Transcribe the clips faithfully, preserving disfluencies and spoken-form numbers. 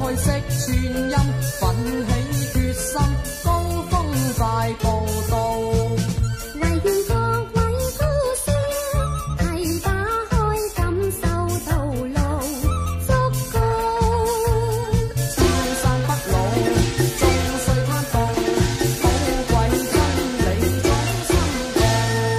愛惜傳音，奮起決心，高峰快報到。 為願各位高聲，係打開感受道路，足高。 青山不老，終須攀登，寶貴真理終深道。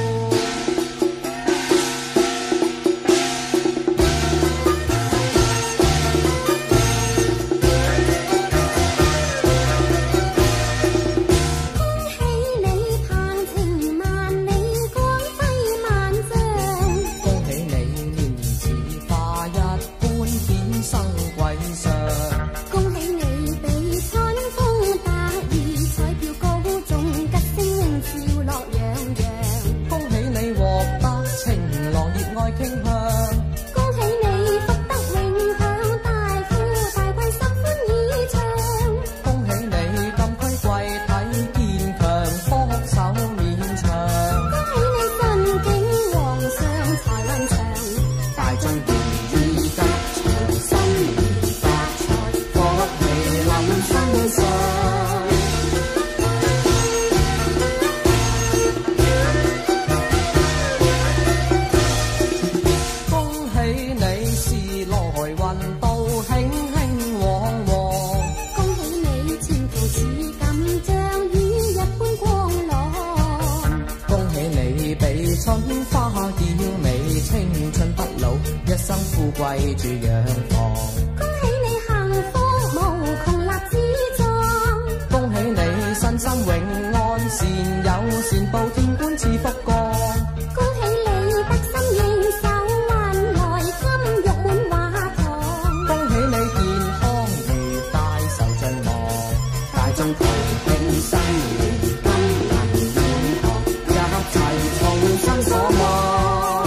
一生富貴住洋房， 恭喜你幸福無窮立志壯， 恭喜你身心永安，善有善報，天官賜福光， 恭喜你得心應手，運來金玉滿華堂， 恭喜你健康如大壽盡望，大眾同慶新年金銀滿堂，一齊重新所望。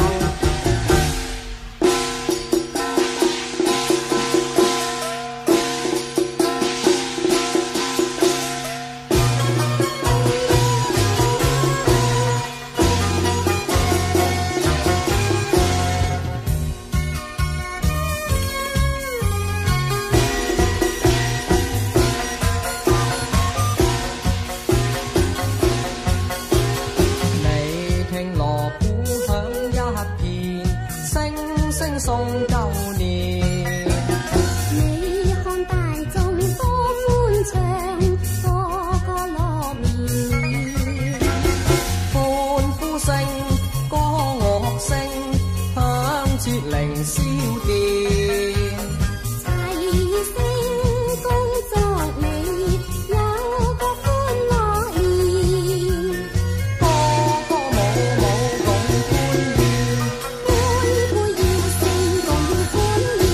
送舊年， 你看大眾多歡暢，個個樂面， 歡呼聲、歌樂聲，響徹凌霄殿， 齊聲恭祝你有個歡樂年， 歌歌舞舞共歡宴。 杯杯要勝共歡宴。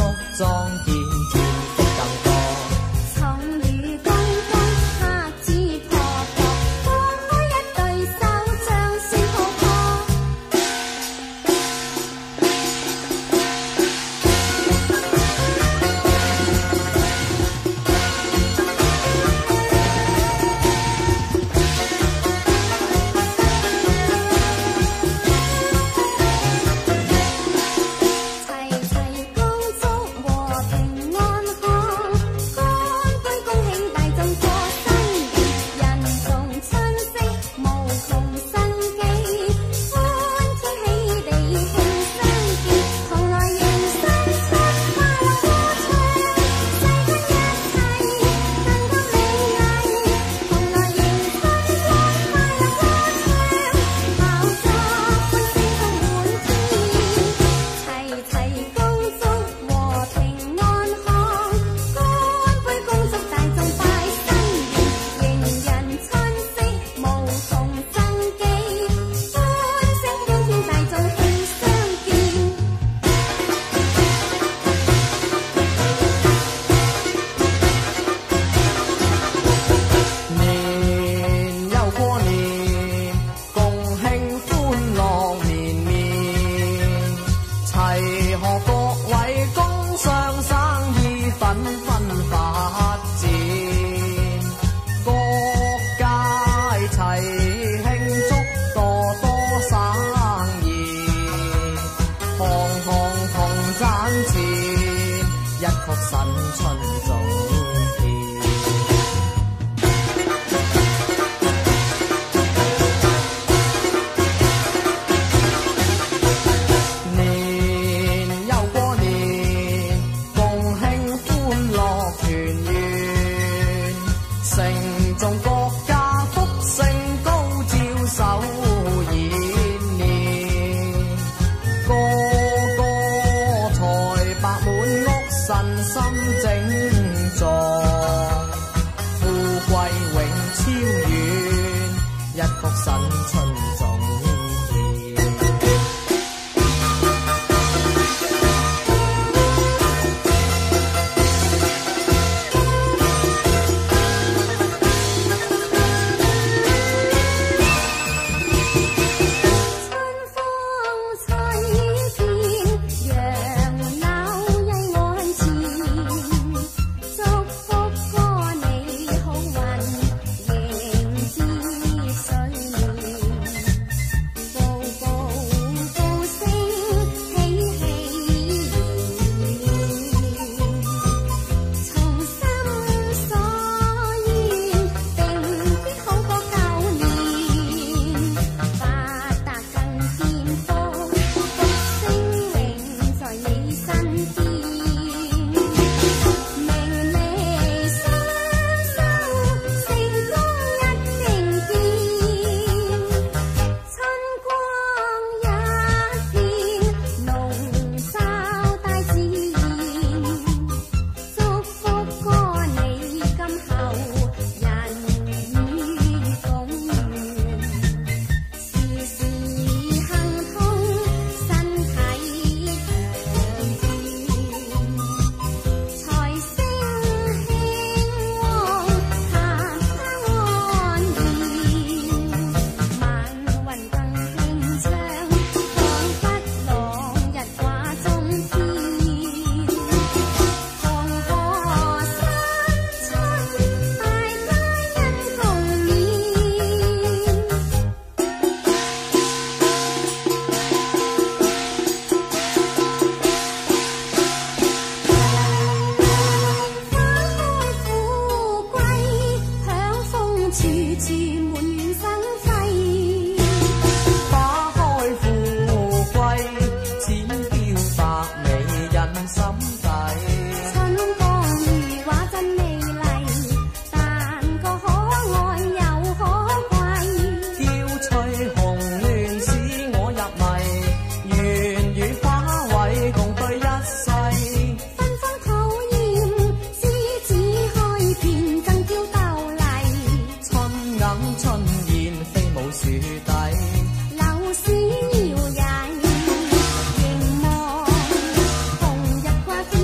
祝壯健，甜福更多。 重如公公，拍子婆婆，放開一對手像小泡泡。齊齊恭祝和平安康，乾杯恭喜大眾過新年，人眾親戚無窮生機，歡天喜地慶相見，同來迎新春快樂歌唱，世間一切更多美麗，同來迎新春快樂歌唱，爆竹歡聲充滿天。齊齊恭祝和平安康，乾杯恭祝大眾拜新年，迎人親戚無窮生機，歡聲歡天大眾慶相見。 年又過年，共慶歡樂綿綿，齊賀各位工商生意紛紛發展，各界齊慶祝多多生意，行行同賺錢，一曲新春總甜。年又過年，共慶歡樂團圓，承重國家福星高照首延年，個個財帛滿屋，身心整壯，富貴永超遠，一曲新春總甜。 春風吹遍，楊柳依岸前，祝福過你好運，迎接水年，步步高升，喜喜盈盈，從心所願，定必好過舊年，發達更添福，福星永在你身邊，名利雙收，成功一定見，春光一片，籠罩大自然，祝福過你今後人與共圓，時時亨通，身體健健，財星興旺，談他安然，萬運更慶暢，彷彿朗日掛中天，紅賀新春，大家恩共勉。花開富貴，享豐處處滿園生輝。 花開富貴，錢標百美人心底。 春光如畫真美麗，但個可愛又可貴。 嬌翠紅亂使我入迷，緣與花卉共對一世。 芬芳討厭，獅子開遍，更嬌鬥麗。 春鶯春燕飛舞樹底， 樓市搖曳，凝望紅日掛天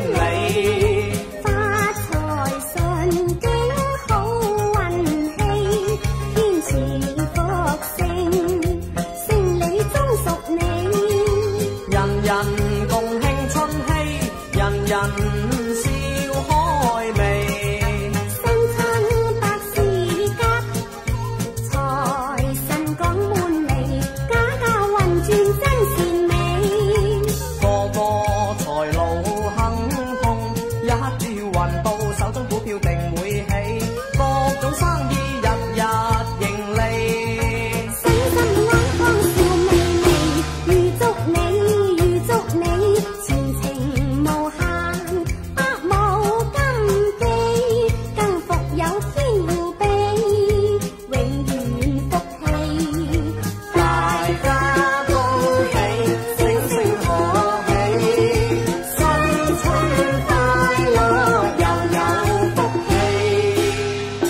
理。 發財順境好運氣，天賜福星，勝利中屬你。 人人共慶春熙，人人笑開眉。 新春百事吉，財神講滿嚟，家家運轉真善美。 個個財路亨通，一朝運到手中股票定會起，各種生意日日盈利。 身心安康笑眯眯，預祝你預祝你前程無限，百無禁忌，更福有天護庇，永遠福氣。 大家恭喜，聲聲可喜，新春快樂又有福氣。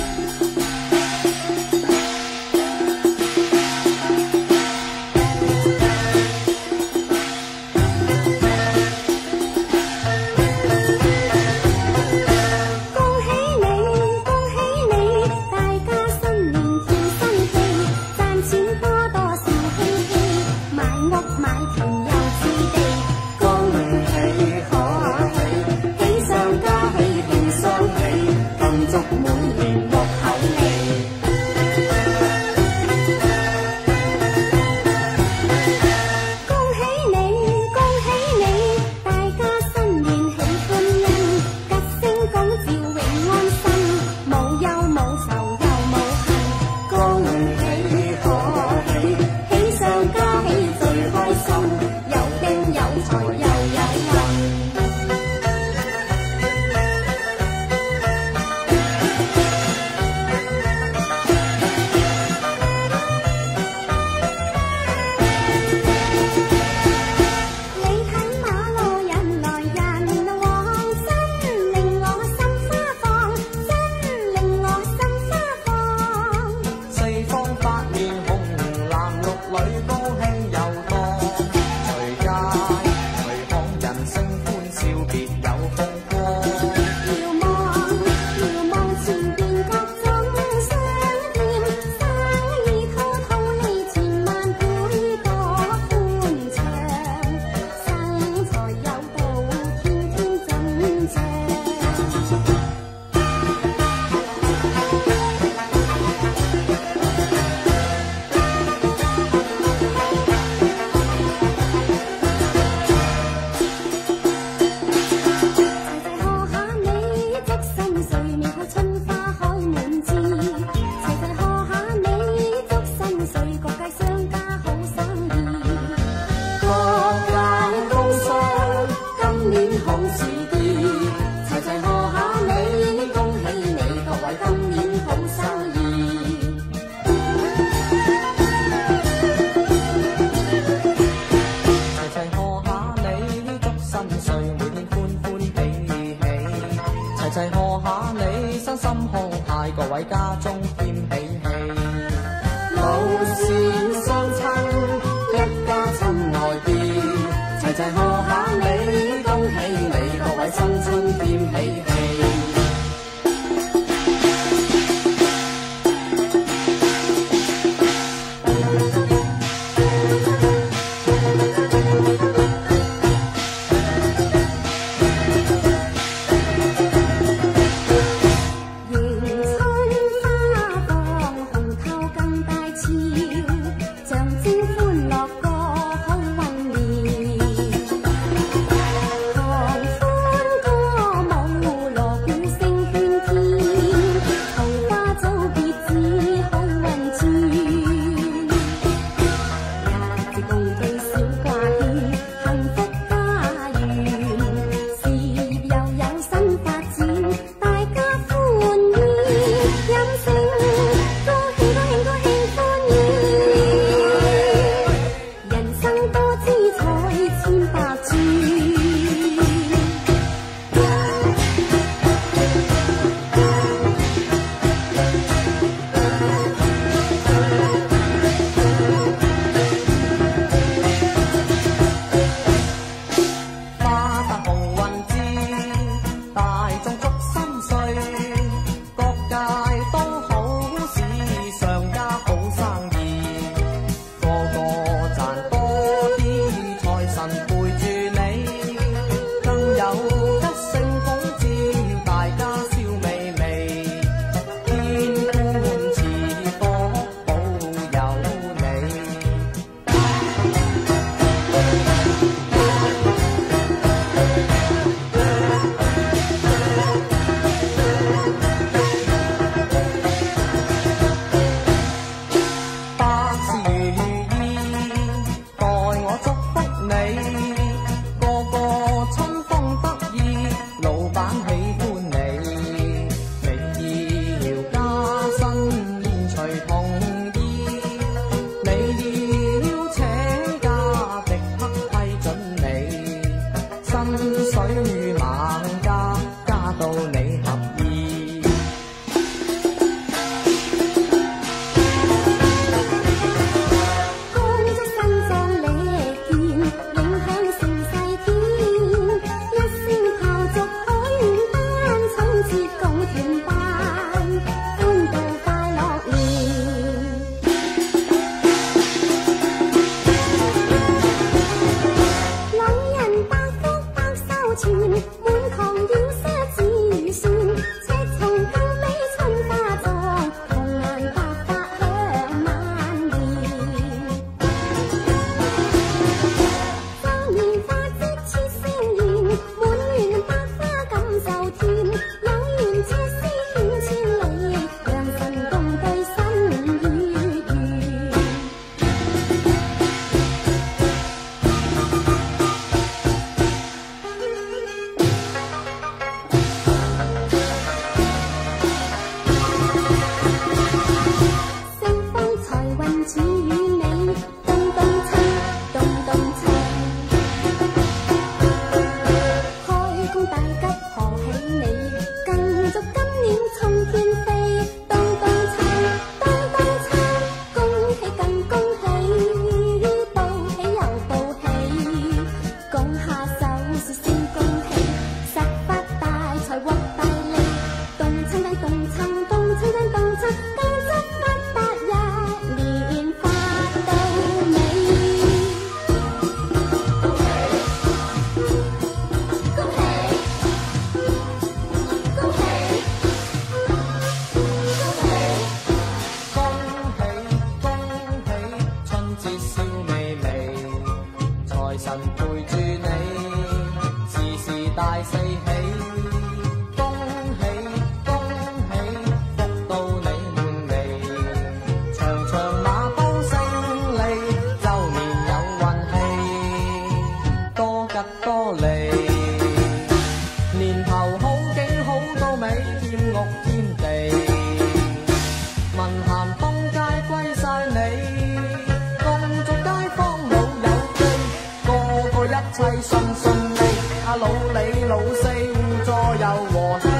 恭喜你，恭喜你，大家新年添新氣，賺錢多多笑嘻嘻，買屋買田又置地， 恭喜可喜，喜上加喜，喜雙喜，更祝每年樂口氣。 恭喜你，恭喜你，大家新年喜歡欣，吉星拱照永安心，無憂無愁又無恨。 恭喜可喜，喜上加喜最開心， 有丁有財又有運。你睇馬路人來人往，真令我心花放，真令我心花放。 四方八面紅藍綠裏高興又多，隨街隨巷人聲歡笑別有風光。 遙望遙望前邊各種商店，生意滔滔利錢萬倍多歡暢，生財有道天天進帳。 齊賀下你，身心康泰，各位家中添喜氣。老少相親，一家親愛別，齊齊賀下你，恭喜你，各位新春添喜氣。迎春花放，紅透更大俏， 賀喜你，更祝今年衝天飛，咚咚鏘，咚咚鏘，恭喜更恭喜，報喜又報喜，講下手說聲恭喜，實發大財獲大利，咚鏘叮咚鏘，咚鏘叮咚鏘，更祝發達一年發到尾。 神陪住你，時時大四喜，恭喜恭喜，福到你滿地，長長馬都勝利，周年有運氣，多吉多利，年頭好景好到尾，添屋添地，文咸東街歸晒你，恭祝街坊老友記。一切順順利，阿老李老四互助又和氣，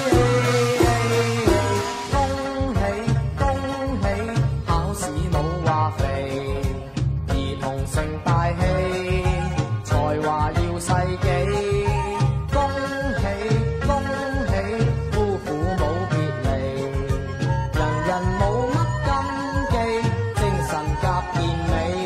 恭喜恭喜，考試冇話肥，兒童成大器，才華要世紀，恭喜恭喜，夫婦冇別離，人人冇乜禁忌，精神夾健美。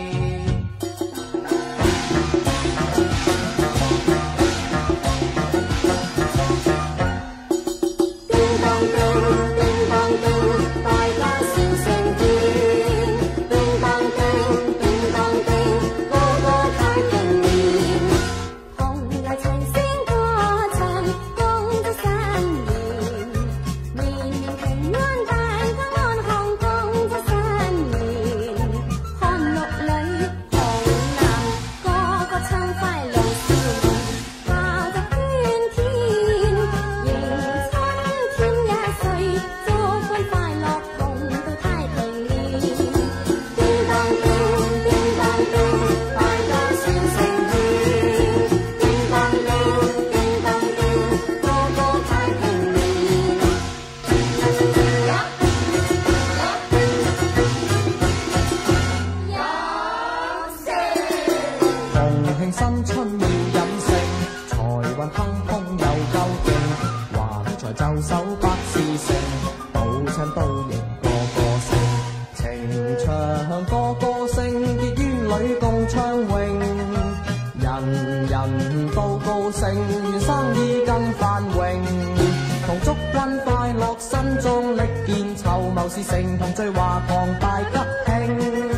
新春要飲勝，財運亨通又夠勁，橫財就手百事成，賭親都贏個個勝，情長個個勝，結冤侶共暢泳，人人都高興，願生意更繁榮，同祝君快樂身壯力健，籌謀事成，同聚華堂大吉慶。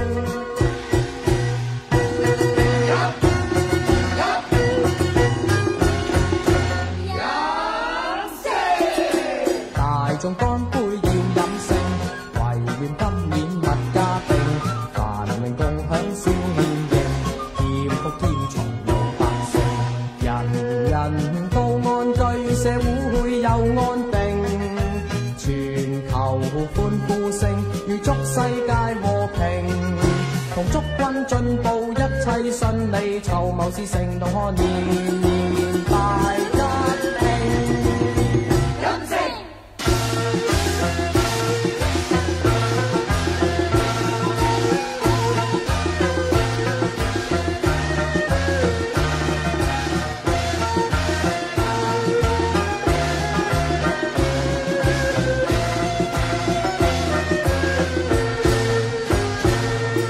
眾乾杯要飲勝，唯願今年物價定，繁榮共享笑臉迎，添福添財有百姓，人人都安居，社會又安定，全球歡呼聲，預祝世界和平，同祝君進步一切順利，籌謀事成，同賀年年大吉慶。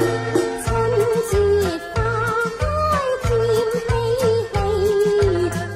春節花開甜喜氣，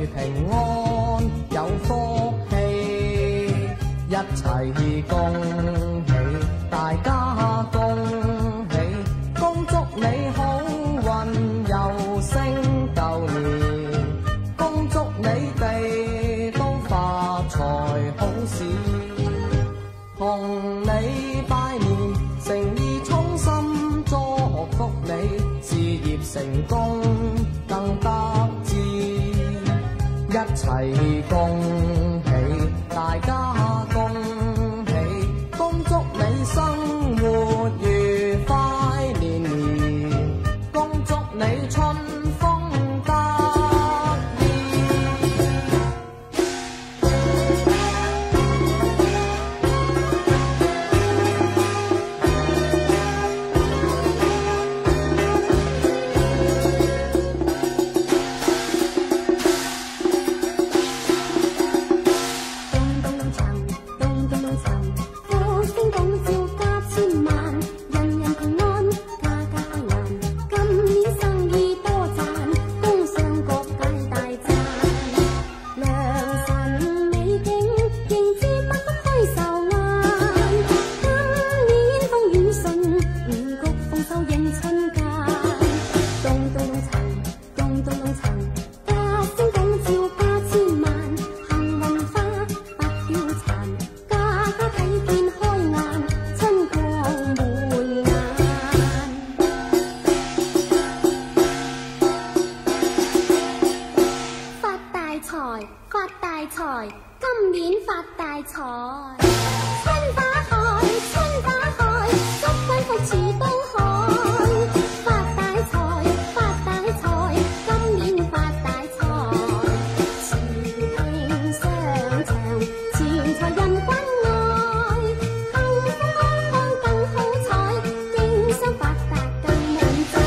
平安有福氣，一齊恭喜，大家恭喜，恭祝你好運又升舊年，恭祝你哋都發財好事，同你拜年，誠意衷心祝福你，事業成功更得志，一齊恭喜，大家恭喜，恭祝你生活愉快年年，恭祝你春風得意。發大財，今年發大財，春花開，春花開，祝君福似東海。發大財，發大財，今年發大財，慈慶商場，錢財人均愛，幸福安康更好彩，經商發達更滿載。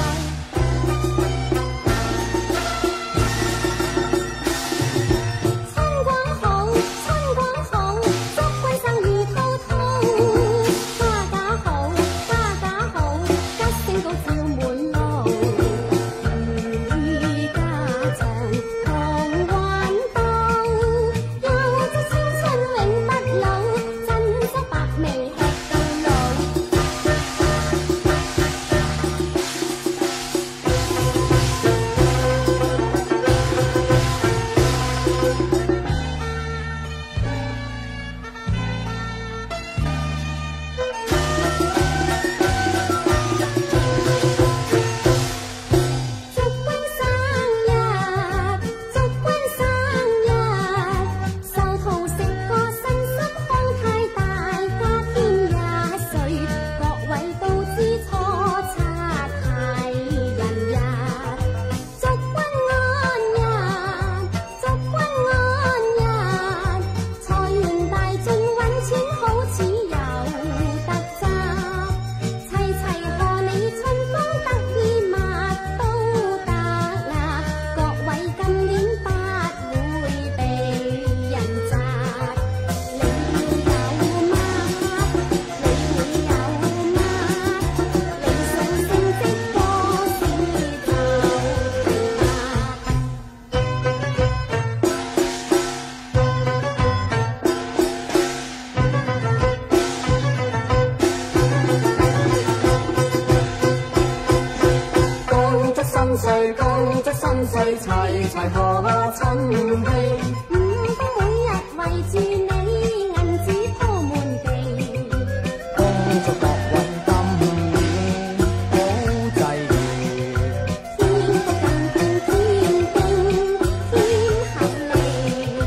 恭祝新歲齊齊賀親禧，五福每日圍住你，銀紙鋪滿地。恭祝各位今年好際遇，天福更見天經天厚利。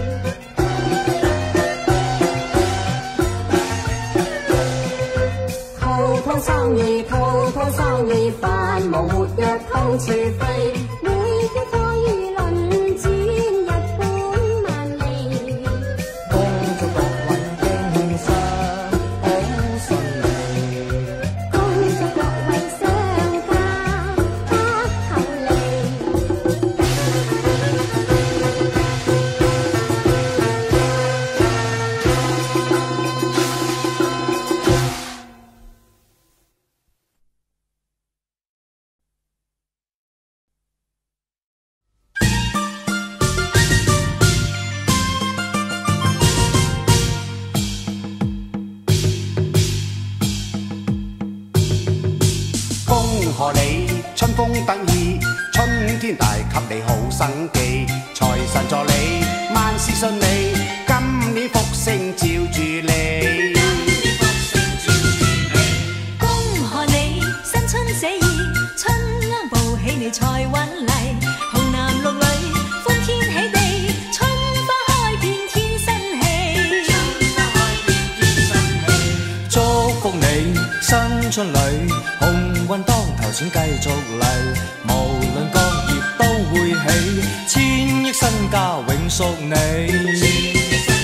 滔滔生意，滔滔生意，繁忙活躍通處飛。 春風得意，春天大給你好生機，財神助你，萬事順利，今年福星照住你。 恭賀你新春寫意，春啱報喜你財運嚟，紅男綠女歡天喜地，春花開遍天新氣。 祝福你新春裏鴻運當頭，錢繼續嚟，無論各業都會起，千億身家永屬你。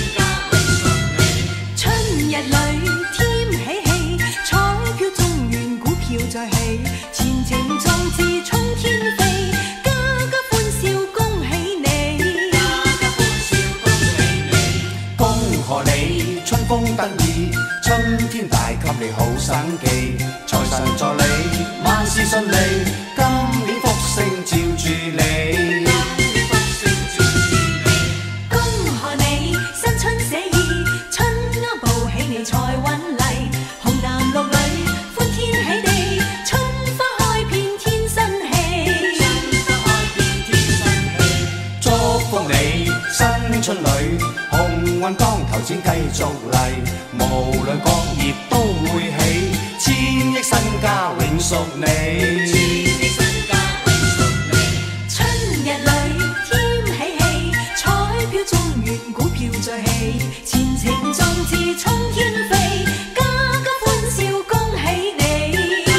春日裏添喜氣，彩票中元股票在起，前程壯志衝天飛，家家歡笑恭喜你， 恭賀你春風得意，春天大給你好生機，財神助你，萬事順利，今年福星照住你。 恭賀你新春寫意，春啱報喜你財運嚟，紅男綠女歡天喜地，春花開遍天新氣。 祝福你新春裏鴻運當頭，錢繼續嚟，無論各業都會起，千億身家永屬你。 春日裏添喜氣，彩票中元股票在起，前程壯志衝天飛，家家歡笑恭喜你。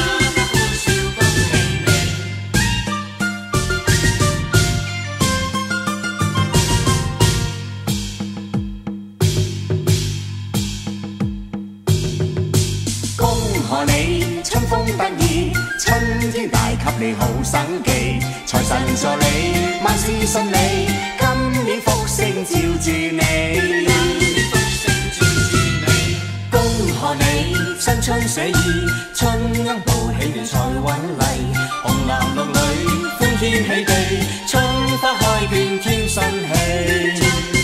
恭賀你春風得意，春天大給你好生機，財神助你，萬事順利，今年福星照住你。 恭賀你新春寫意，春啱報喜你財運嚟，紅男綠女歡天喜地，春花開遍天新氣。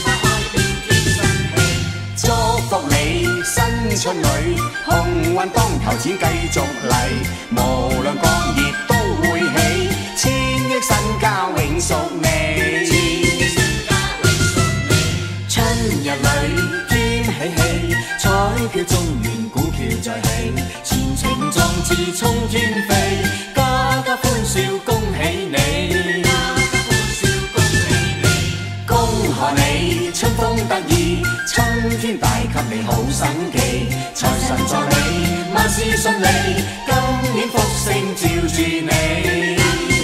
祝福你新春裏鴻運當頭，錢繼續嚟，無論各業都會起，千億身家永屬你。 春日裏添喜氣，彩票中元股票在起，前程壯志衝天飛，家家歡笑恭喜你。 恭賀你春風得意，春天大給你好生機，財神助你，萬事順利，今年福星照住你。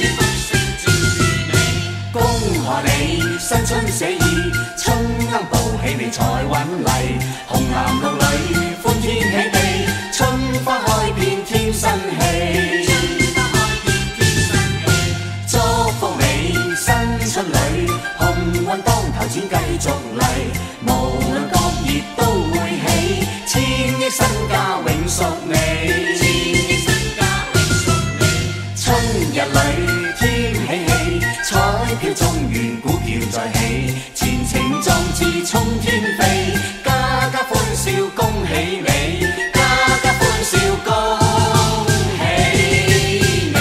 恭賀你新春寫意，春啱報喜你財運嚟，紅男綠女歡天喜地，春花開遍天新氣。祝福你新春裏鴻運當頭，錢繼續嚟，無論各業都會起，千億身家永屬你。春日裏添喜氣，彩票中元股票在起，前程壯志衝天飛，家家歡笑恭喜你，家家歡笑恭喜你。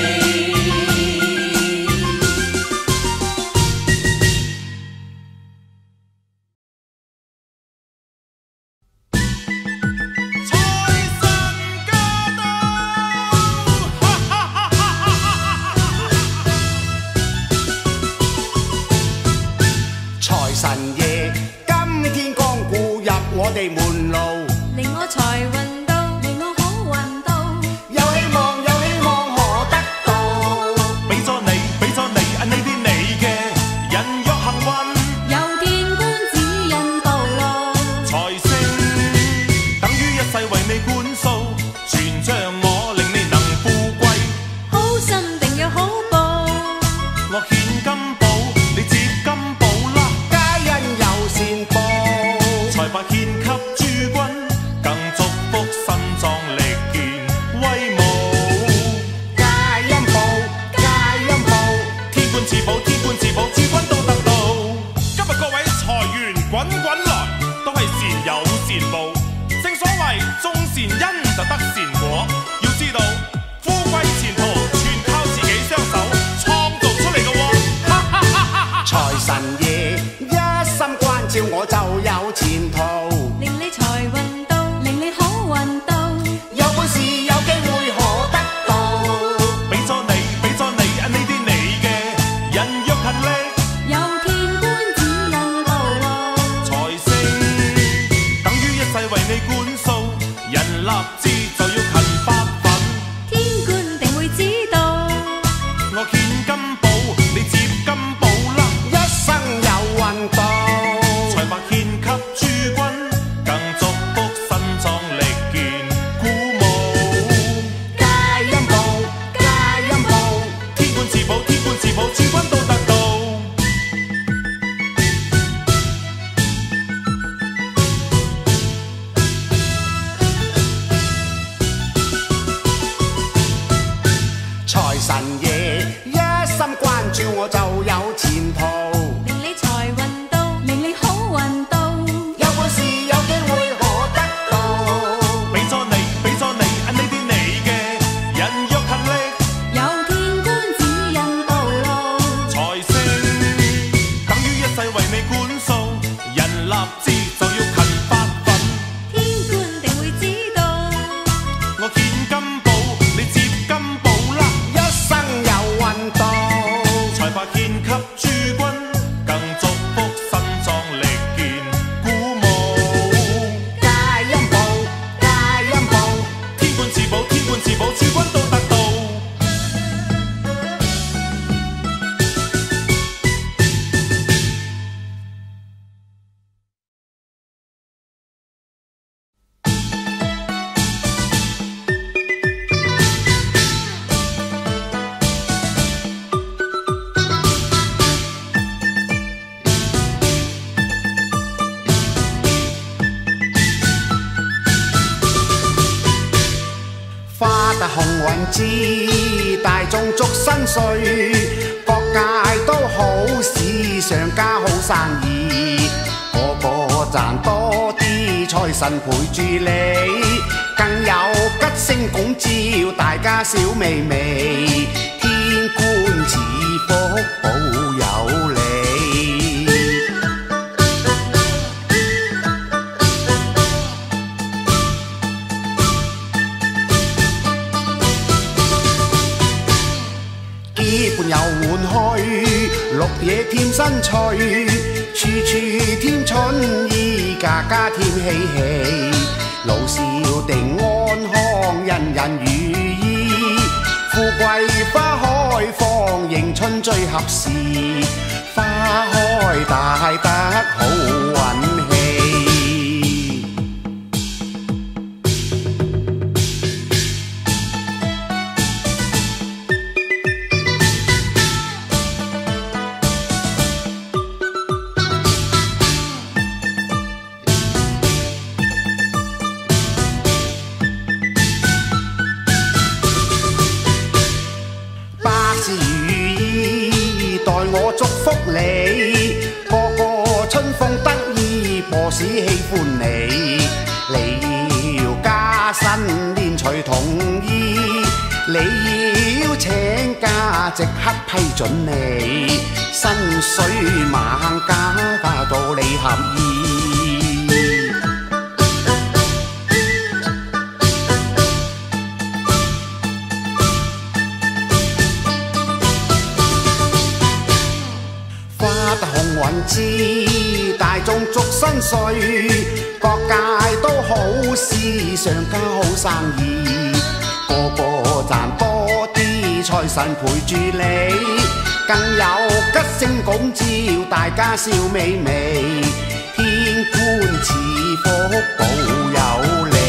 財神爺今天光顧入我哋門路， 令我財運到，令我好運到， 有希望有希望可得到。 俾咗你，俾咗你，啊呢啲你嘅人若幸運， 有見官指引道路， 財星等於一世為你管數，全仗我令你能富貴。 好心定有好報， 我獻金寶，你接金寶啦， 皆因有善報， 財帛獻給諸是寶，天官是寶，諸君都得到。 財神爺一心關照我就有前途， 令你財運到，令你好運到， 有本事有機會可得到。 俾咗你，俾咗你，啊呢啲你嘅人若勤力， 有天官指引道路， 財星等於一世為你管束，人立志就要勤發奮。 天官定會知道。 我見金寶，你接金寶啦， 一生有運到， 財帛獻給諸君，更祝福身壯力健鼓舞。 皆陰報，皆陰報， 天官是寶，天官是寶，諸君都得到。 花得紅運枝，大眾祝新歲，各界都好事，商家好生意，個個賺多啲，財神陪住你，更有吉星拱照，大家笑微微，天官賜福保佑你。結伴遊玩去，綠野添新趣，處處添春意，家家添喜氣，老少定安康，人人如意，富貴花開放，迎春最合時，花開大得好運氣。我祝福你，個個春風得意，boss喜歡你，你要加薪連隨同意，你要請假即刻批准你，薪水猛加加到你合意。紅運枝，大眾祝新歲，各界都好事，商家好生意，個個賺多啲，財神陪住你，更有吉星拱照，大家笑微微，天官賜福保佑你。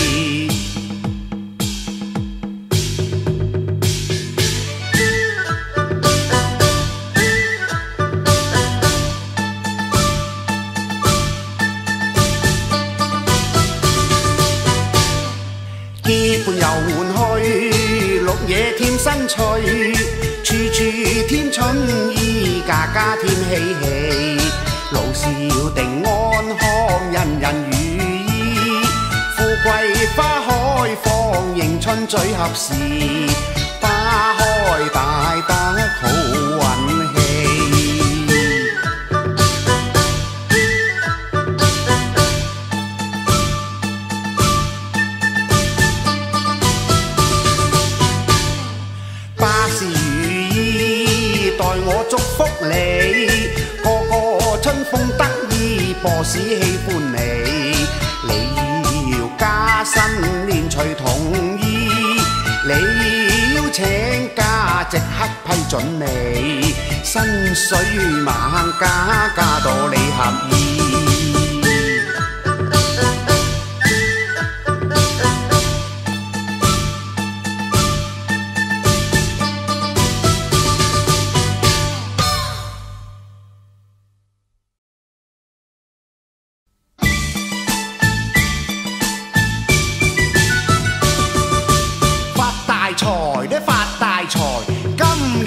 結伴遊玩去，綠野添新趣，處處添春意，家家添喜氣，老少定安康，人人如意，富貴花開放，迎春最合時，花開大得好運氣。我祝福你，個個春風得意，boss喜歡你，你要加薪連隨同意，你要請假即刻批准你，薪水猛加加到你合意。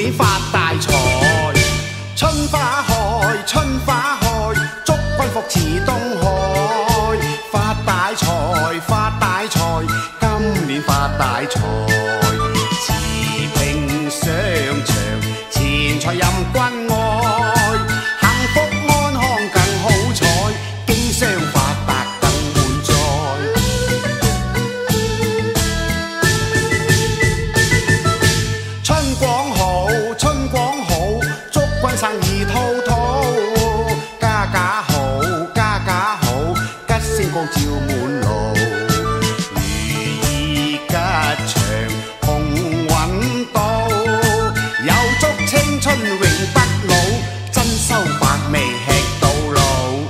年發大財。春花開，春花開，祝君福似東海。發大財，發大財，今年發大財。持平上場，錢財任君愛，幸福安康更好彩，經商發達更滿載。春廣好，春廣好，祝君生意滔滔，家家好，家家好，吉星光照滿路，如意吉祥鴻運到，有祝青春永不老，珍饈百味吃到老。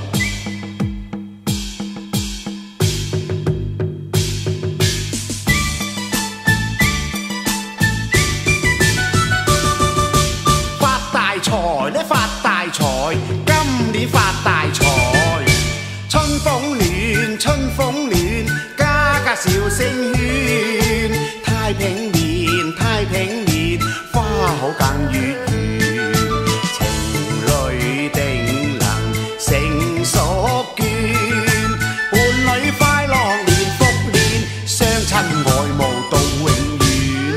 發大財呢，發大財，今年發大財。春風暖，春風暖，家家笑聲喧。太平年，太平年，花好更月圓。情侶定能成熟眷，伴侶快樂年復年，相親愛慕到永遠。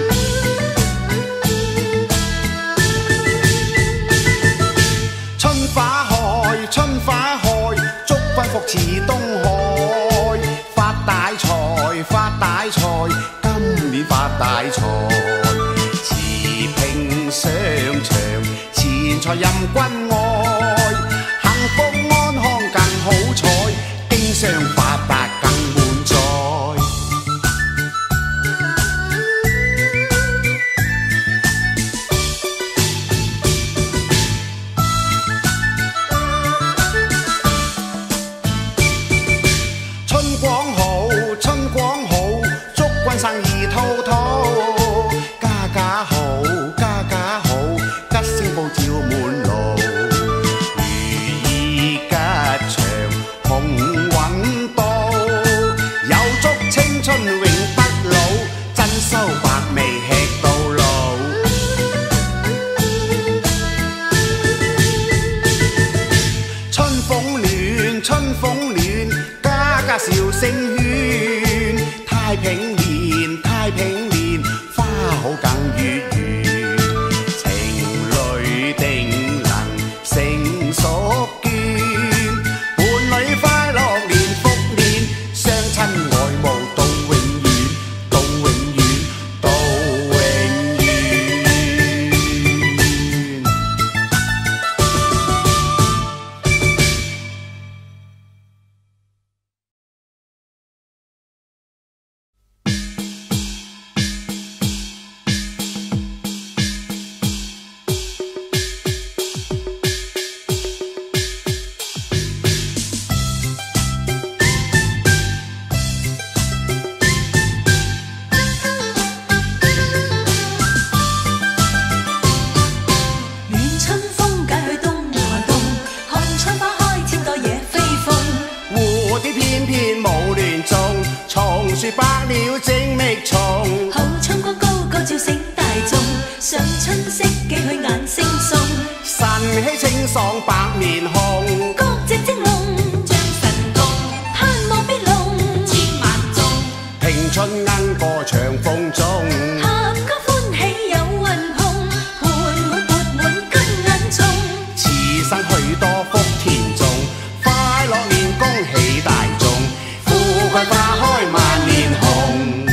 春花開，春花開，祝君福似東海。發大財，發大財，今年發大財。持平上場，錢財任君愛，幸福安康更好彩，經商發達更滿載。春廣好，春廣好，祝君生意滔滔，家家好，家家好，吉星報照滿路，如意吉祥鴻運到，有祝青春永不老，珍饈百味吃到老。春風暖，春風暖，家家笑聲喧。太平年，太平年，花好更月圓。情侶定能成熟眷，伴侶快樂年復年，相親愛慕到永遠，到永遠，到永遠。 暖春風解去冬寒凍，看春花開，千朵野飛鳳。 蝴蝶翩翩舞亂中，松樹百鳥正覓蟲。 好春光高高照醒大眾，上春色寄去眼惺忪。 晨曦清爽百面紅， 角隻蒸籠將神共，盼望必龍千萬眾。 平春鶯歌長風中， 合家歡喜有雲紅，盤滿缽滿金銀重。 此生許多福田中，快樂年恭喜大眾，富貴花開萬年紅。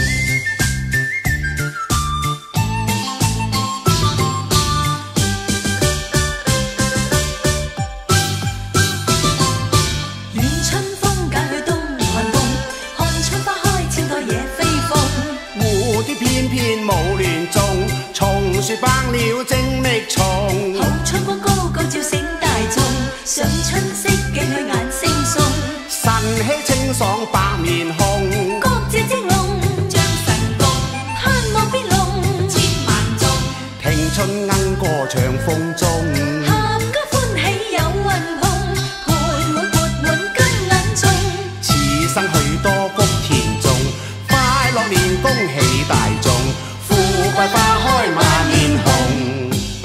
暖春風解去冬寒凍，看春花開，千朵野飛鳳。 蝴蝶翩翩舞亂中，松樹百鳥正覓蟲。 好春光高高照醒大眾，上春色寄去眼惺忪。 晨曦清爽百面紅， 角隻蒸籠將神共，盼望必龍千萬眾。 庭春鶯歌長風中， 合家歡喜有雲紅，盤滿缽滿金銀重。 此生許多福田中，快樂年恭喜大眾，富貴花開萬年紅。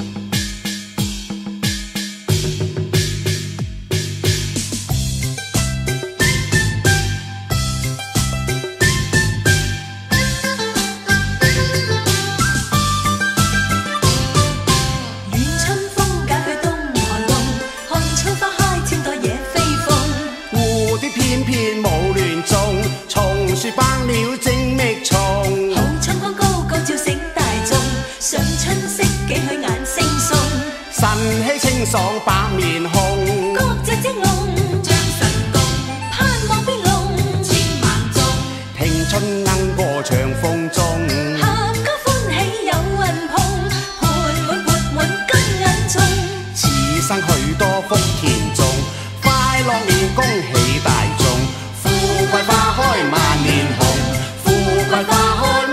晨曦清爽百面紅。 各隻蒸籠將神共，盼望邊籠千萬眾。 聽春鶯歌長風中， 合家歡喜有雲蓬，盤滿缽滿金銀重。 此生許多福田中，快樂年恭喜大眾。富貴花開萬年紅，富貴花開萬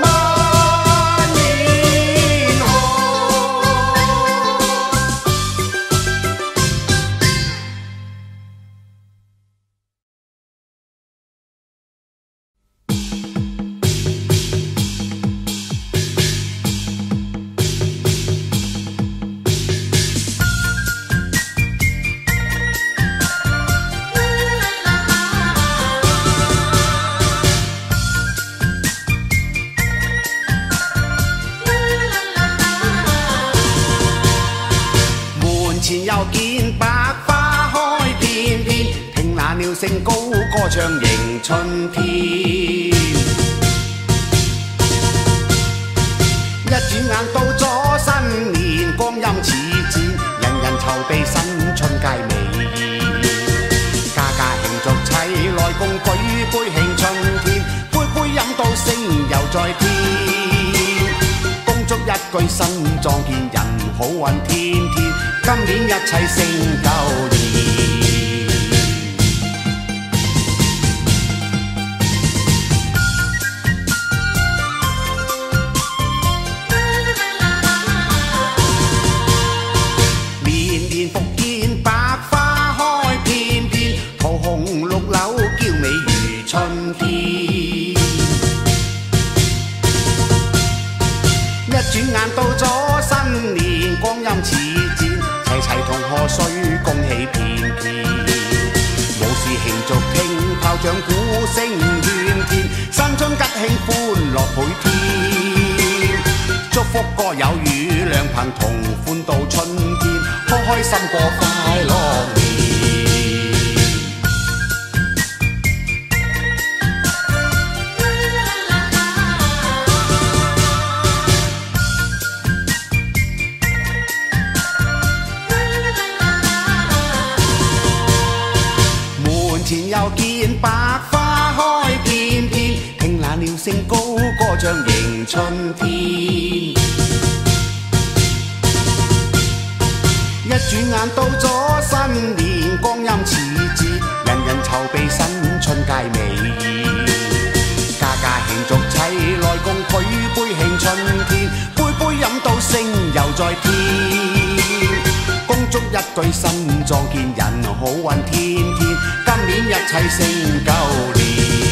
年紅。前又見百花開片片，聽那鳥聲高歌唱迎春天。一轉眼到咗新年，光陰似箭，人人籌備新春佳美宴。家家慶祝齊來共舉杯慶春天，杯杯飲到聲又在天。恭祝一句新壯健，人好運天天。今年一切勝舊年。年年復見百花開片片，桃紅綠柳嬌美如春天。一轉眼到咗新年，光陰似箭，齊齊同賀歲恭喜片片。舞獅慶祝聽炮仗鼓聲喧天，新春吉慶歡樂倍添。祝福歌有雨良朋同歡到春天，開開心過快樂年。前又見百花開片片，聽那鳥聲高歌唱迎春天。一轉眼到咗新年，光陰似箭，人人籌備新春佳美宴。家家慶祝齊來共舉杯慶春天，杯杯飲到聲又在天。恭祝一句新壯健，人好運天天。今年一切勝舊年。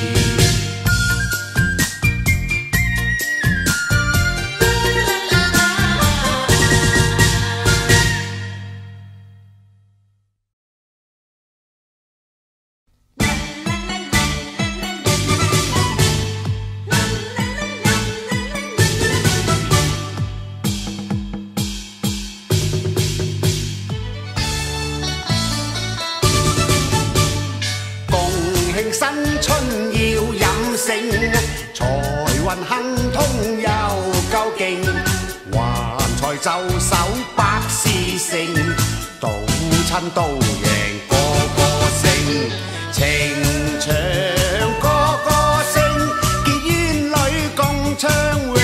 新春要飲勝，財運亨通又夠勁，橫財就手百事成，賭親都贏個個勝，情長個個勝，結冤侶共暢榮，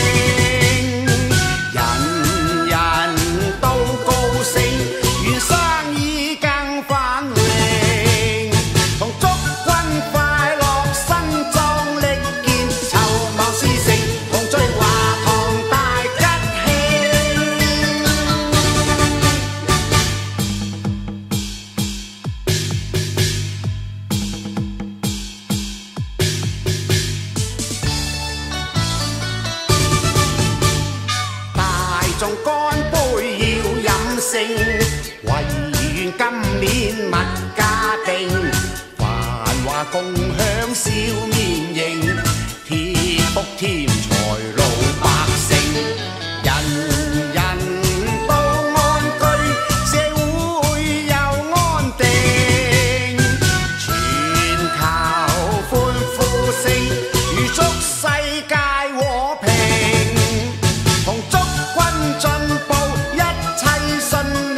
人人都高興，願生意更繁榮。仲乾杯要飲勝，唯願今年物價定，繁華共享笑面迎，貼福添財路百姓，人人都安居，社會又安定，全球歡呼聲，預祝世界和平。同祝君進步，一切順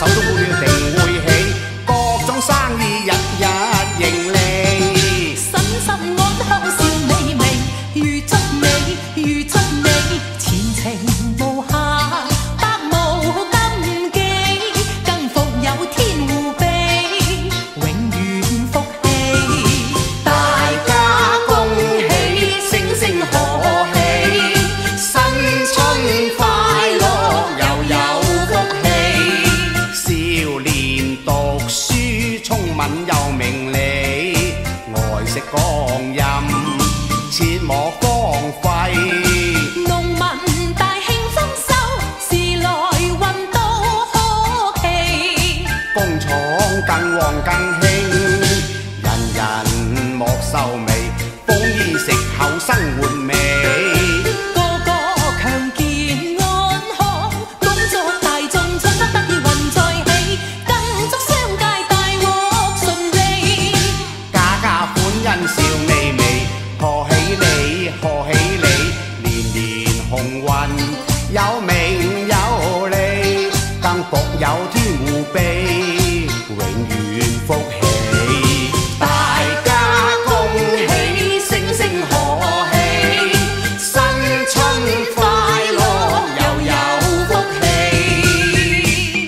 手都會定會起，各種生意日日盈利。 審實安康笑微微，預祝你預祝你前程無瑕，百無禁忌，更復有天護庇，永遠福氣。 大家恭喜，聲聲賀喜，新春快樂又有福氣。少年讀書聰敏有明理，愛惜光陰，切莫荒廢。 農民大慶豐收，時來運到可期。 工廠更旺更興，人人莫愁眉，豐衣食後生活美。 個個強健安康，工作大眾創作得意運在起，更祝商界大獲順利。 家家歡欣笑微微，賀喜你賀喜你，年年鴻運有名有利，更復有天護庇，永遠福氣。大家恭喜，聲聲賀喜，新春快樂又有福氣。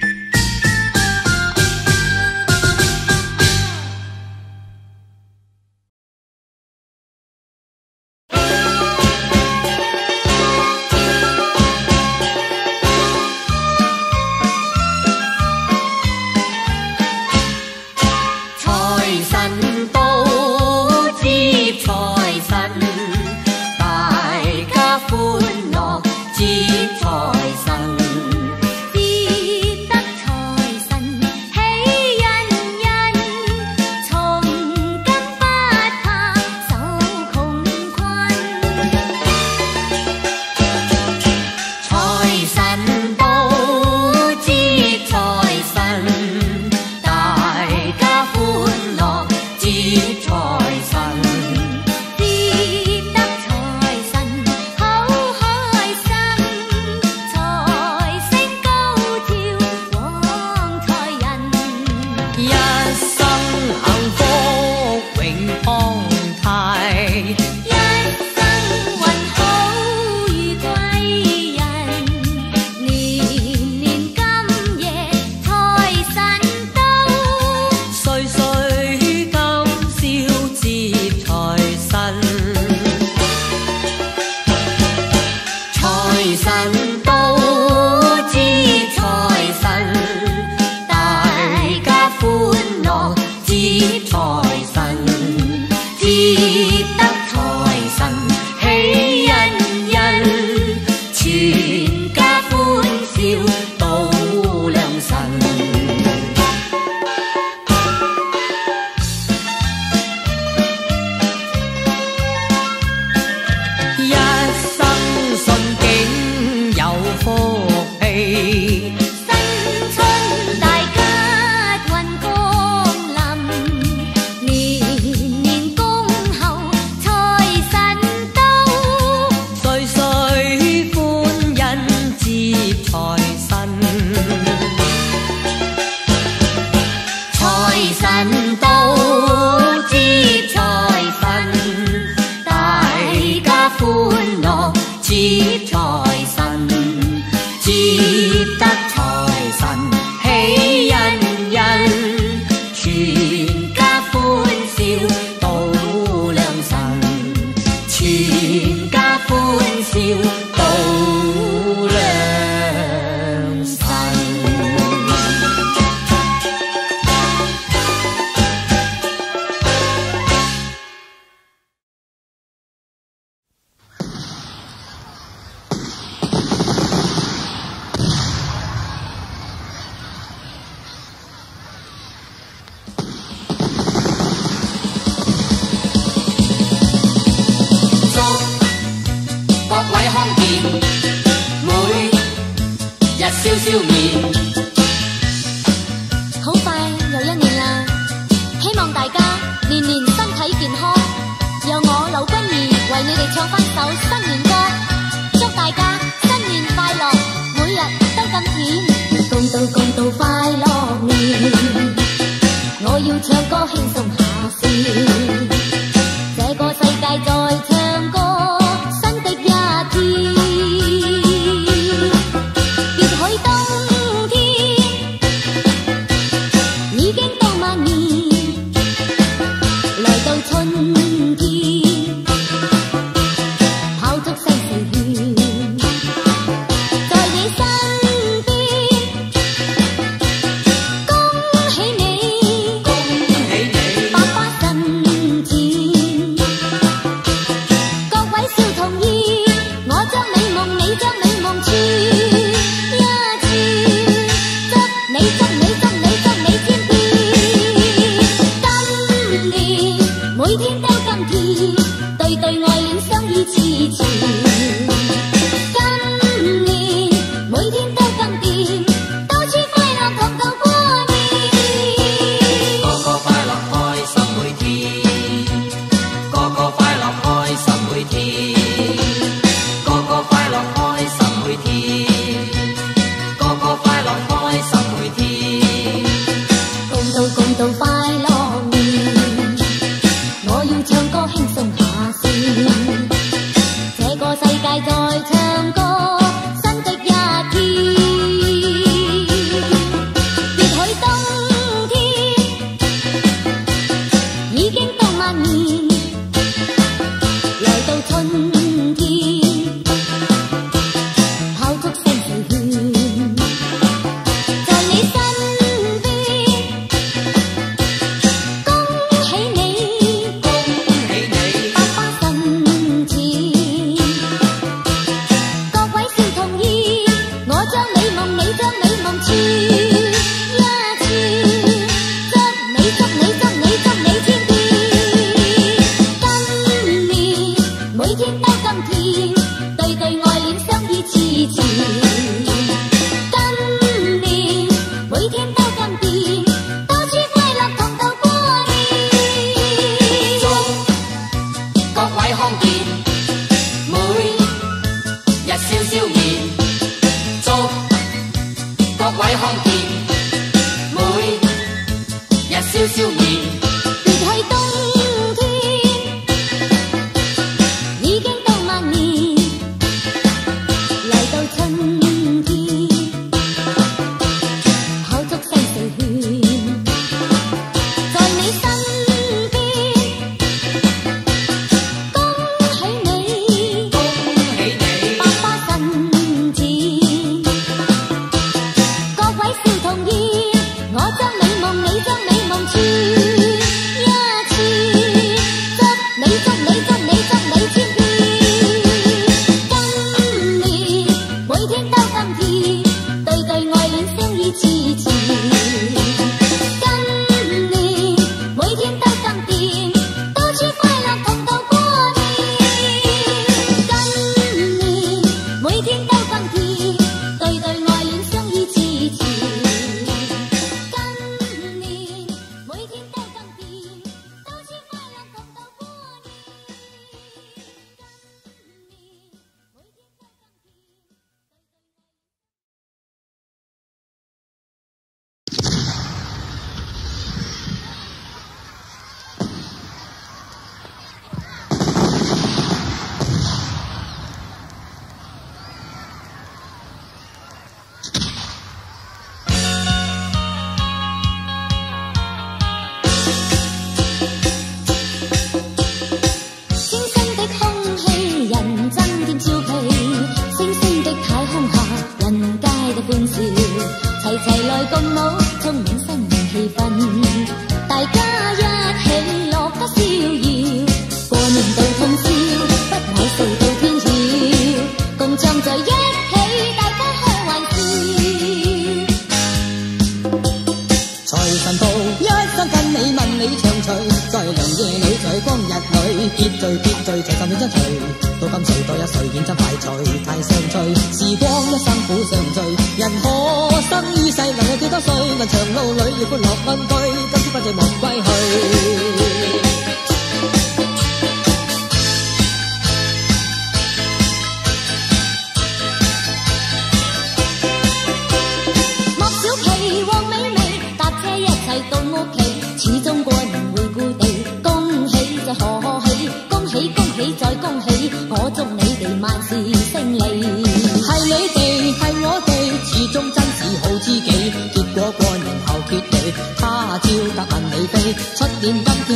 財神到，接財神，大家歡樂接財神，接得財神喜人人，從今不怕受窮困。財神到，接財神，大家歡樂接財神，接得財神好開心，財星高照旺財人， 一生幸福永康泰， 一生運好遇貴人，年年今夜財神到。 歲歲今宵接財神。 財神到，接財神，大家歡樂接財神，接得財神喜人人，全家歡笑到良辰。 一生順境有福氣， 新春大吉運光臨，年年恭候財神到。 歲歲歡欣接財神。 財神到，接財神，大家歡樂接財神，接得財神喜人人，全家歡笑到良辰，全家歡笑到良辰。 各位康健，每日消消眠。 好快又一年啦，希望大家年年身體健康。由我劉君怡為你哋唱翻首新年歌，祝大家新年快樂，每日都咁甜。共度共度快結果過年後決離，他朝得問你飛，出年今天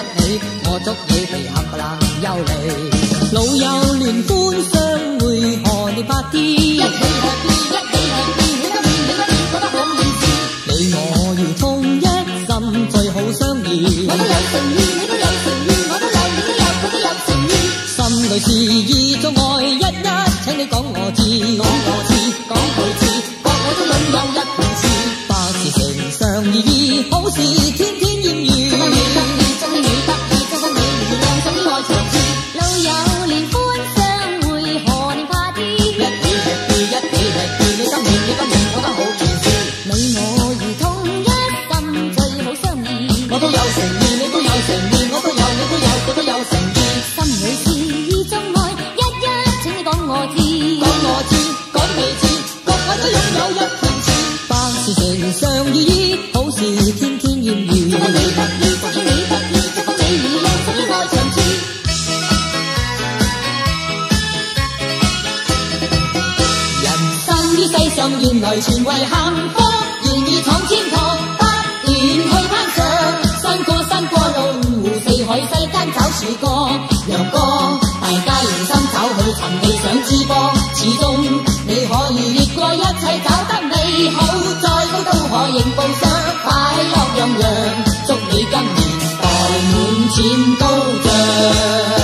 你，我祝你哋合不冷休離。老友聯歡相會，賀年 party， 一起 happy， 一起 happy， 你得面你得面，覺得好意思。你我如通一心，最好相宜。我都有誠意，你都有誠意，我都有，你都有，佢都有誠意。心裏是意中愛，一一請你講我知，講我知，講佢知，各我都擁有一件事。百事成上意義，好事天天豔遇。祝你得意，祝你得意，祝福你如亮，祝你愛長駐。老友聯歡相會，賀年 party， 一起 happy， 一起 happy， 你得面你得面，我得好意思。你我如通一心，最好相宜。我都有誠意，你都有誠意，我都有，你都有，佢都有誠意。心裏是意中愛，一一請你講我知，講我知，講你知，各我都擁有一件事。百事成上意義，好事天天豔遇。祝福你得意，祝福你得意，祝福你如亮，祝你愛長駐。人生於世上原來全為幸福，願意闖天堂，不斷去攀上，山過山過路湖，四海世間找曙光，陽光，大家用心找去尋理想之光，始終你可以越過一切找得美好，再高都可迎步上，快樂洋洋，祝你今年袋滿錢高漲。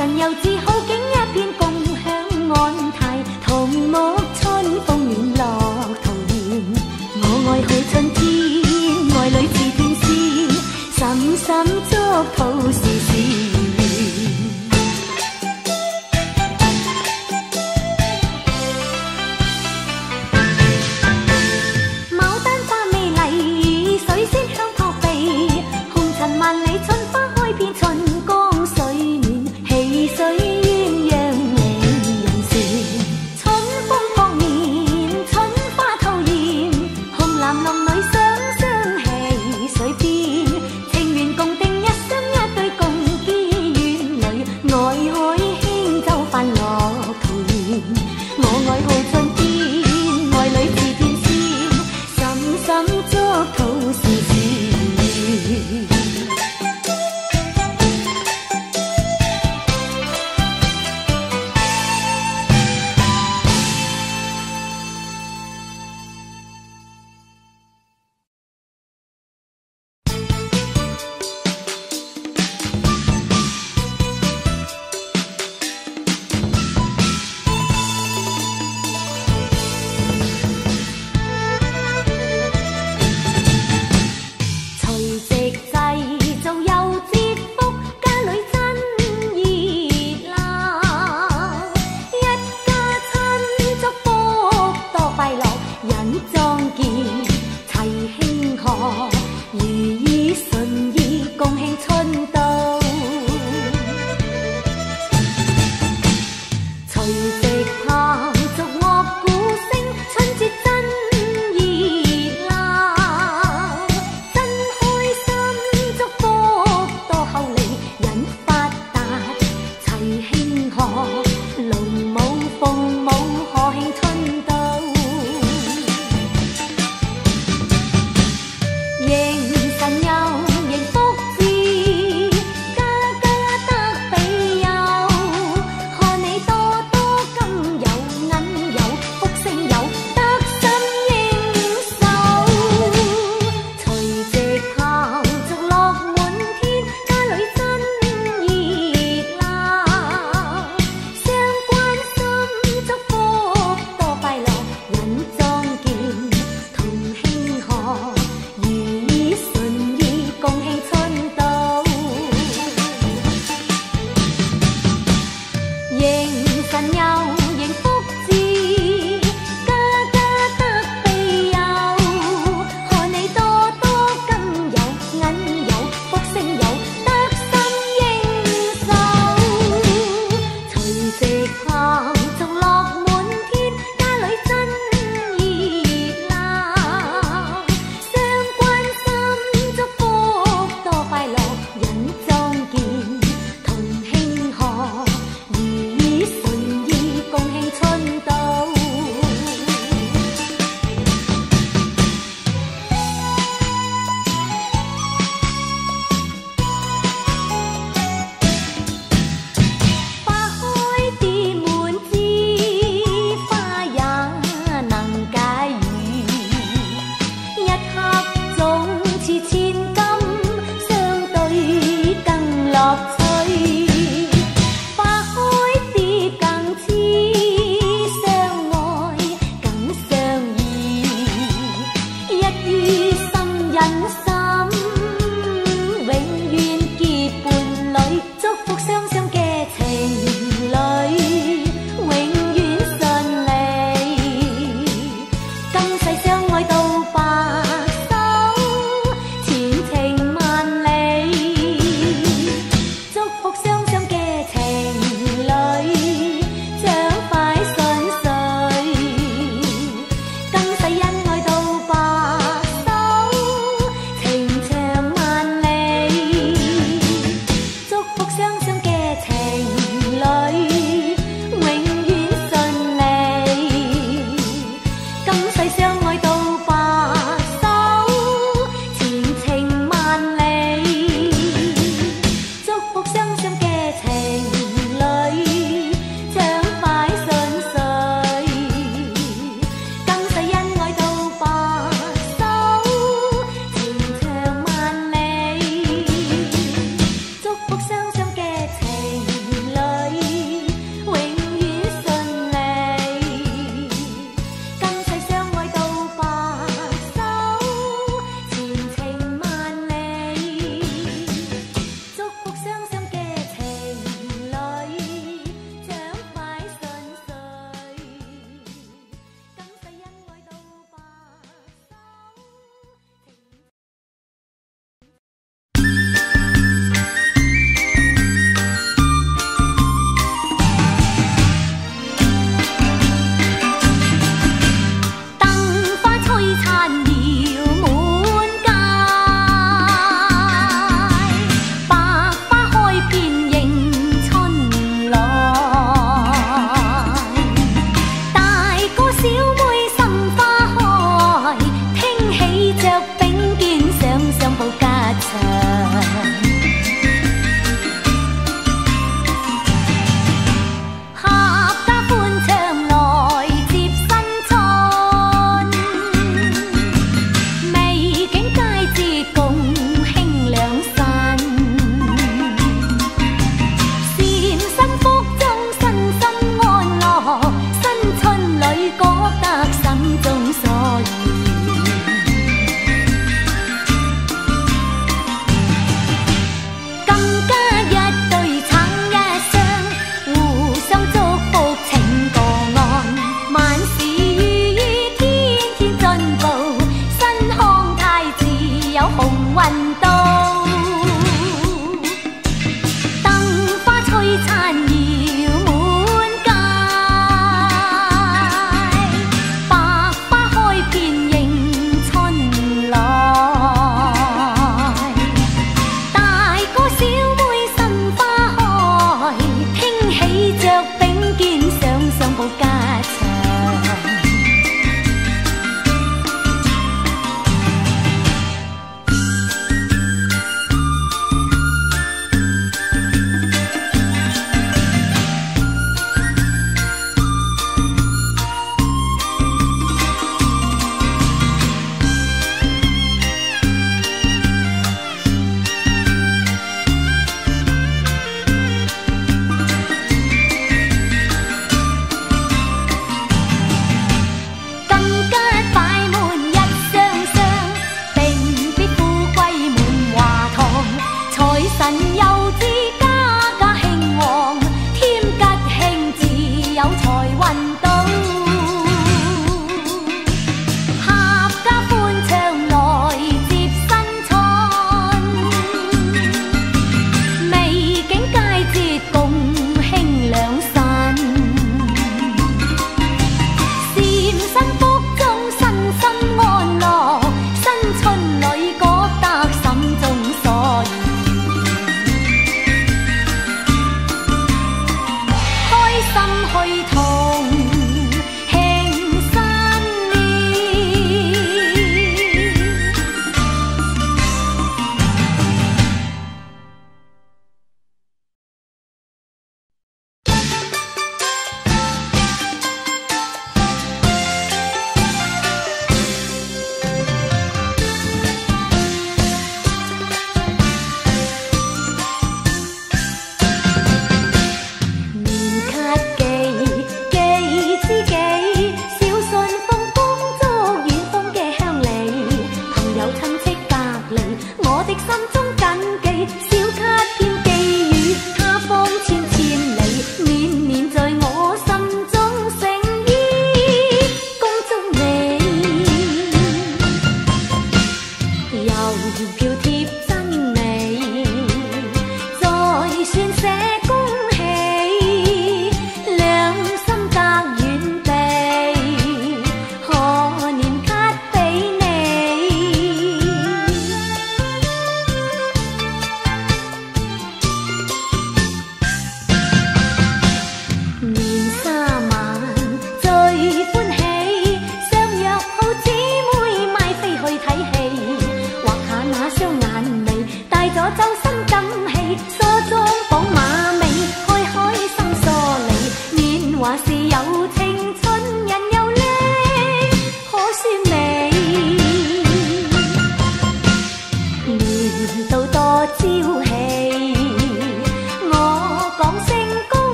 神又自好景一片，共享安泰，同沐春風暖樂桃源。我愛好春天，愛侶似天仙，深深祝禱時時。共定一生一對共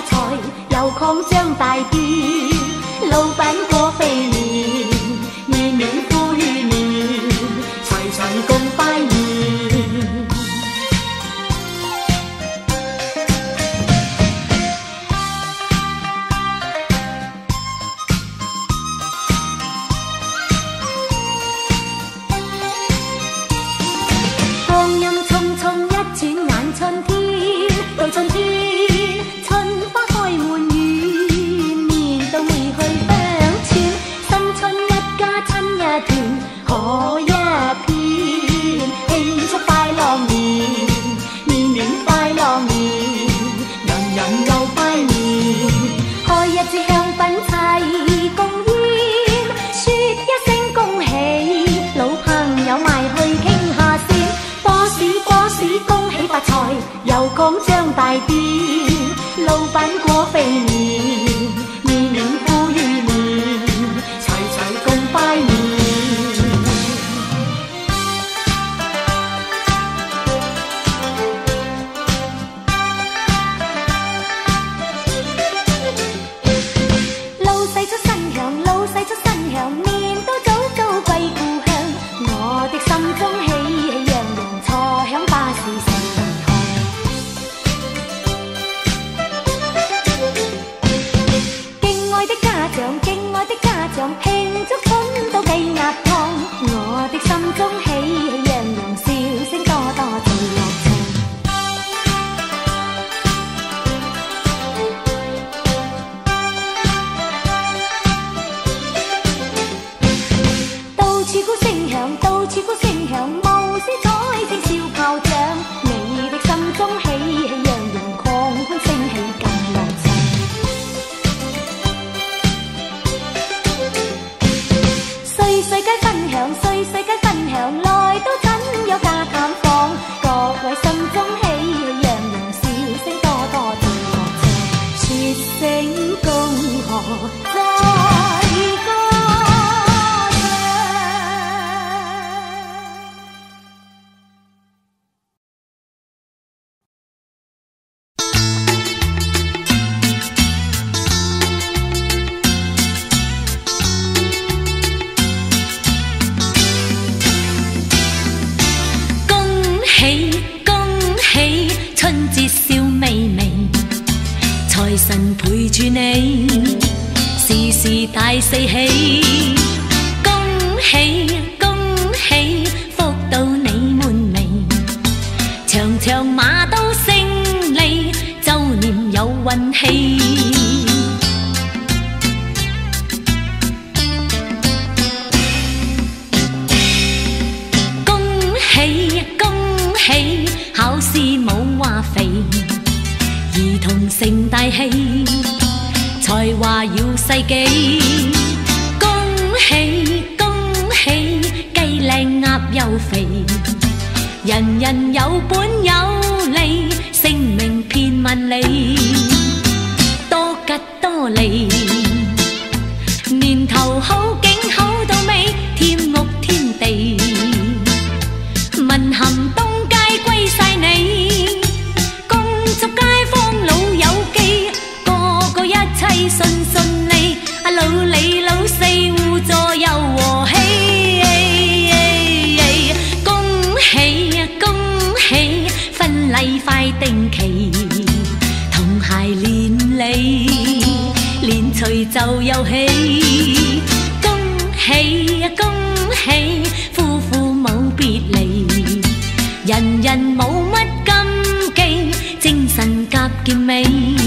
財，又擴張大店，老闆過肥年，年年富裕年，齊齊共拜年。光陰匆匆一轉眼，春天到春天，春花開滿園，年都未去鄉村，新春一家親一團，可一片，慶祝快樂年，年年快樂年，人人又拜年，開一支香檳齊共煙，說一聲恭喜，老朋友埋去傾下先。波士波士恭喜發財，又擴張大店，老闆過肥年，年年富裕年，齊齊共拜年。老細出新糧，老細出新糧，年都早早歸故鄉，我的心中喜氣洋洋，坐響巴士上銀行。敬愛的家長，敬愛的家長，慶祝春到雞鴨湯，我的心中喜氣洋洋，笑聲多多做樂場。到處鼓聲響，到處鼓聲響，無私彩青燒炮仗，你的心中喜氣洋洋，狂歡聲氣更樂場。歲歲皆分享，歲歲皆分享，來到親友家探訪，各位心中喜氣洋洋，笑聲多多做樂場，說聲恭賀在歌唱。 恭喜恭喜，春節笑眯眯，財神陪住你，事事大四喜。恭喜恭喜，福到你滿眉，場場馬都勝利，周年有運氣。恭喜恭喜，考試冇話肥，兒童成大器，才華耀世紀。恭喜恭喜，雞靚鴨又肥，人人有本有利，聲名遍萬里，多吉多利。年頭好景好到尾，添屋添地，文含東街歸晒你，恭祝街坊老友記，個個一切順順利，啊老李老四互助又和氣。恭喜恭喜，婚禮快定期，同諧連理，連隨就有喜。恭喜恭喜，夫婦冇別離，人人冇乜禁忌，精神夾健美。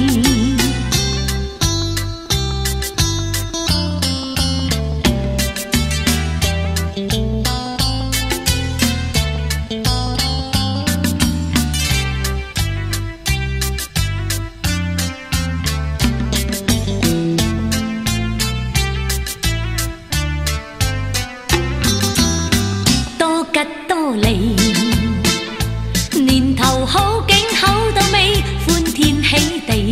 多吉多利，年頭好景好到尾，歡天喜地，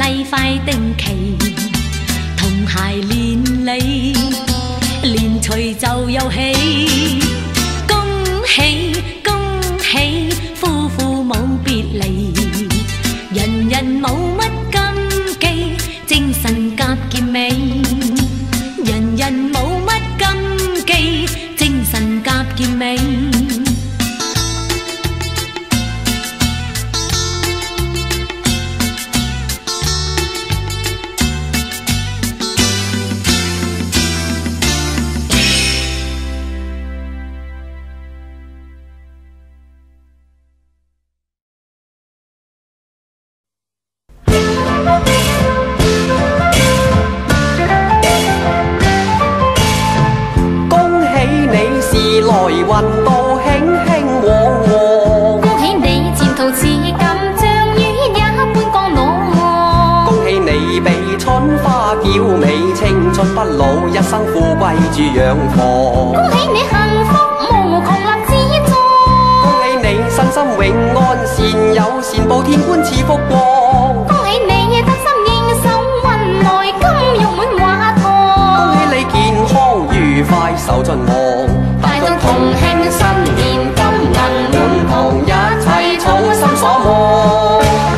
禮快定期，同諧連理，連隨就有喜。恭喜恭喜，夫婦冇別離，人人冇乜禁忌，精神夾結美。人人冇乜禁忌，精神夾結美。 運到興興旺旺， 恭喜你前途似錦，像雨一般降落。 恭喜你被春花嬌美，青春不老，一生富貴住養房。 恭喜你幸福無窮立志作， 恭喜你身心永安，善有善報，天官賜福光。 恭喜你得心應手，運來金玉滿華堂。 恭喜你健康愉快壽盡旺。 大眾同慶新年金銀滿堂，一切草心所望。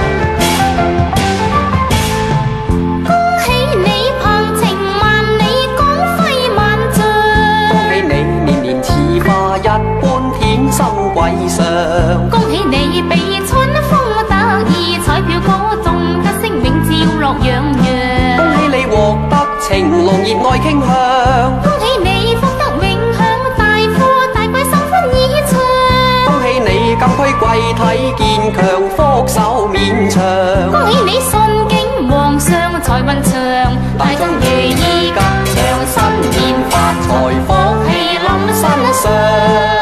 恭喜你鵬程萬里，光輝萬丈。 恭喜你年年似花一般，天生貴相。 恭喜你被春風得意，彩票歌中得聲永照樂洋洋。 恭喜你獲得情濃熱愛傾向。 恭喜你福德永享，大富大貴心歡意暢。 恭喜你金軀貴體健強，福壽綿長。 恭喜你順境皇上財運長，大眾如意吉祥，新年發財福氣臨身上。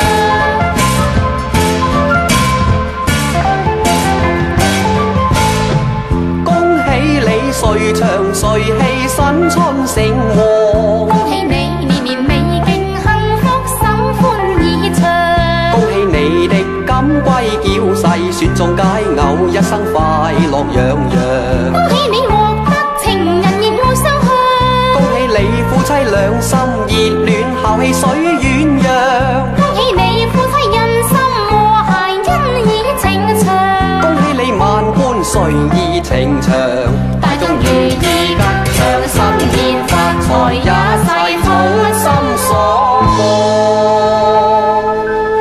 瑞長瑞氣，新春盛旺。恭喜你年年美景幸福，心歡意暢。 恭喜你的金龜叫世，選中佳偶，一生快樂洋洋。 恭喜你獲得情人熱愛相向。 恭喜你夫妻兩心熱戀，孝氣水鸳鸯。 恭喜你夫妻人心和諧，恩義情長。 恭喜你萬般歲意情長。 大眾如意吉祥，新年發財，一世好心所望。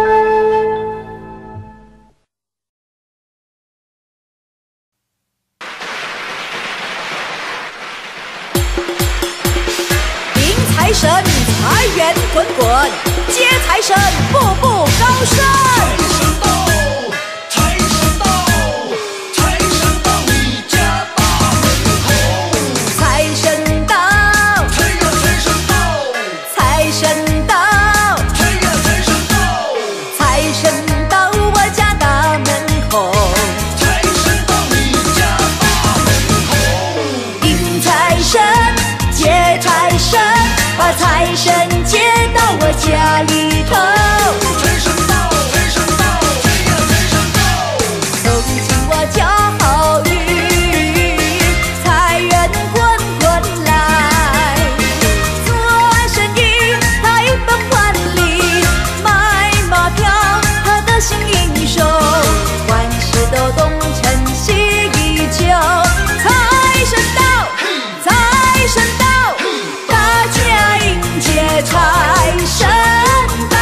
迎财神，财源滚滚；接财神，步步高升。财神接到我家里头，财神到，财神到，财呀财神到，送进我家好运，财源滚滚来，做生意财奔万里，买马票他得心应手，万事都东成西一旧，财神到，财神到。财神到，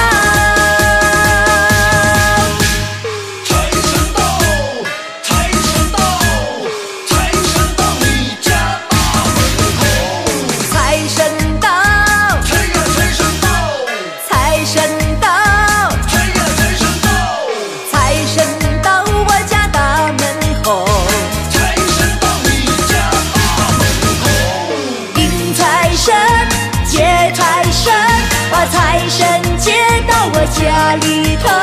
财神到，财神到，财神到你家大门口。财神到，财呀财神到，财神到，财呀财神到，财神到我家大门口。财神到你家大门口，迎财神。接财神，把财神接到我家里头。